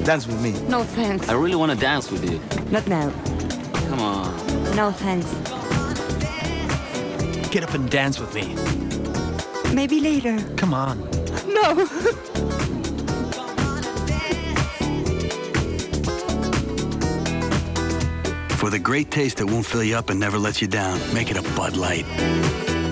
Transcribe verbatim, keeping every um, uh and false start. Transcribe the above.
Dance with me. No thanks. I really want to dance with you. Not now. Come on. No thanks. Get up and dance with me. Maybe later. Come on. No. For the great taste that won't fill you up and never lets you down, make it a Bud Light.